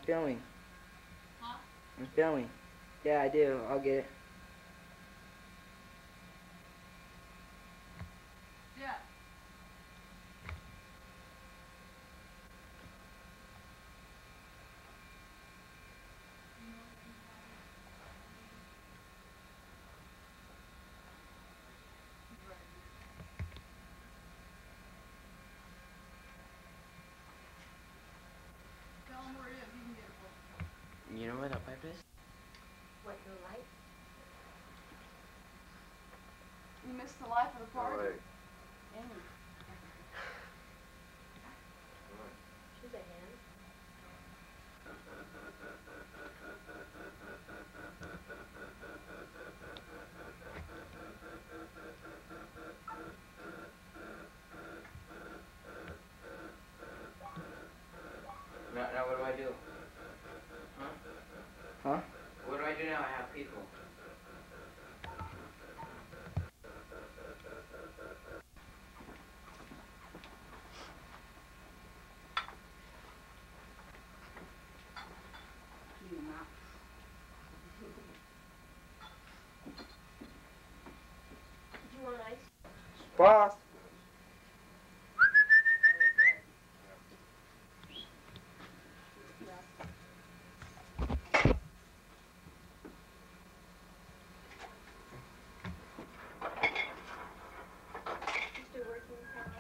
filming. Huh? I'm filming. Yeah, I do. I'll get it. Yeah. Tell him where he is. He can get it for him. You know where that pipe is? What, no light? You missed the life of the party. Amy. She's a hand. Now what do I do? Huh? Huh? What do I do now? I have people. You mouse. Do you want ice? Boss. You still working in town?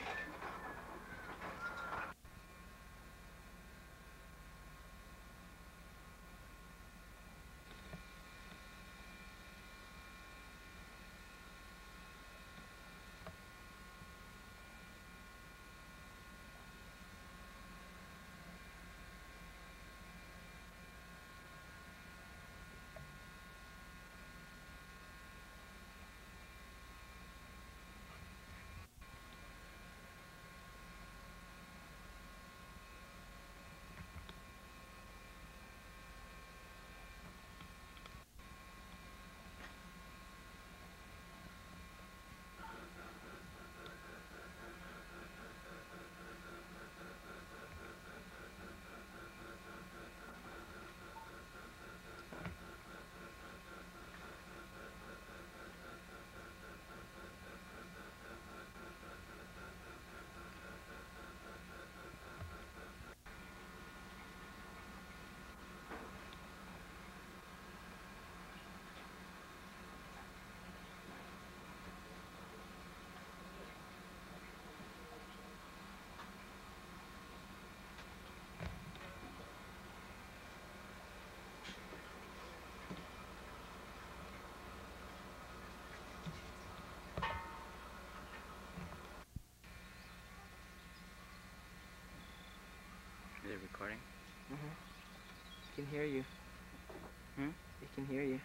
Is it recording? Mm-hmm. I can hear you. Hmm? I can hear you.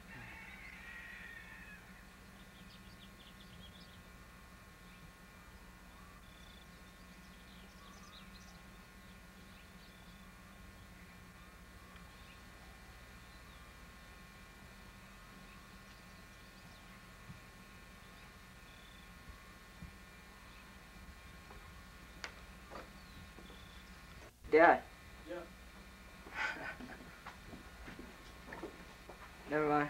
Dad. Yeah. Never mind.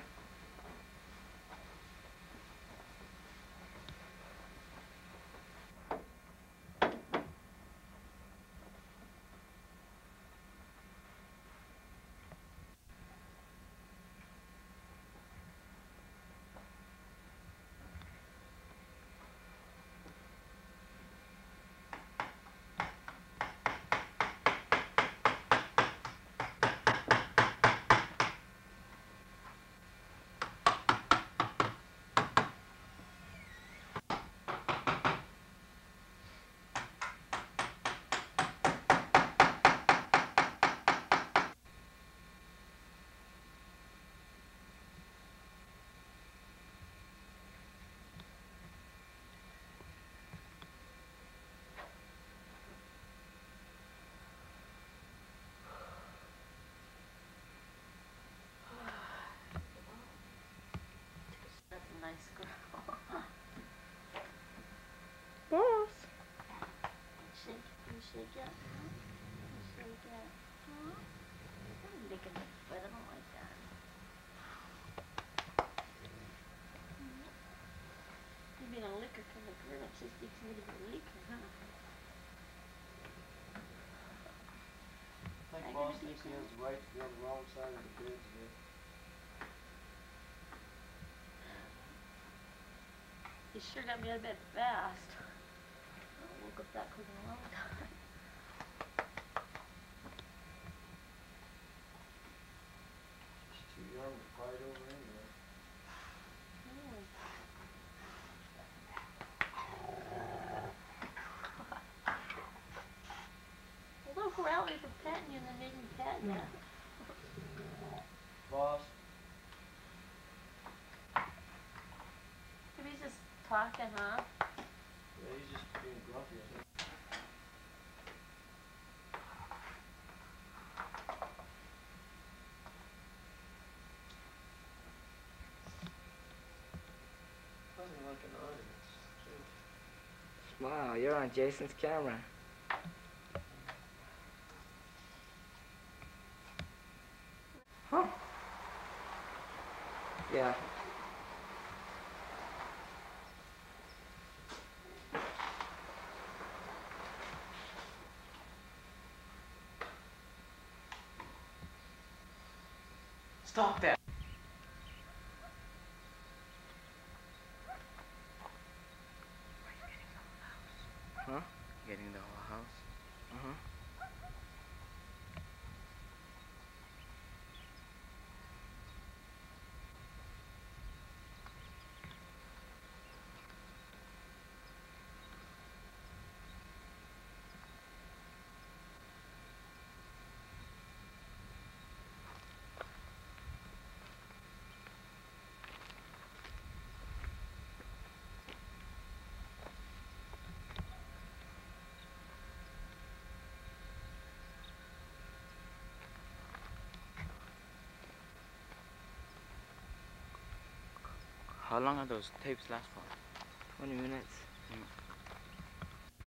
That's a nice girl. Boss. You shake it. You shake it. Huh? licking my foot. I don't like that. You being a licker kind of girl. It just takes me to be a licker, huh? I think boss thinks he has the right to be on the wrong side of the bed today. You sure got me out of bed fast. I haven't woke up that quick in a long time. She's too young to fight over anyway. Well, look, we're out here for petting you and then making pet you. Boss, Maybe he's just talking, huh? yeah, he's just being grumpy, I think. Nothing like an audience, too. Wow, you're on Jason's camera. Huh? Yeah. Stop that. Huh? Getting the whole house? Uh-huh. How long are those tapes last for? 20 minutes. Mm.